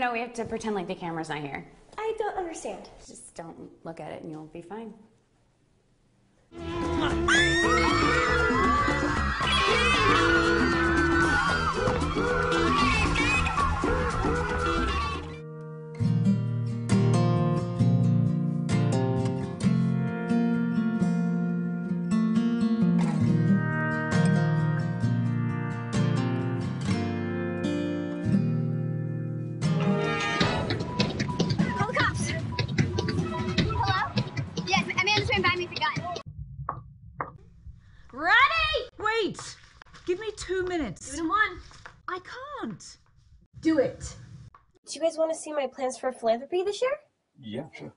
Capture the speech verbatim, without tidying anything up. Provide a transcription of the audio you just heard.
no, we have to pretend like the camera's not here. I don't understand. Just don't look at it and you'll be fine. Wait! Give me two minutes. Do it in one. I can't. Do it. Do you guys want to see my plans for philanthropy this year? Yeah, sure.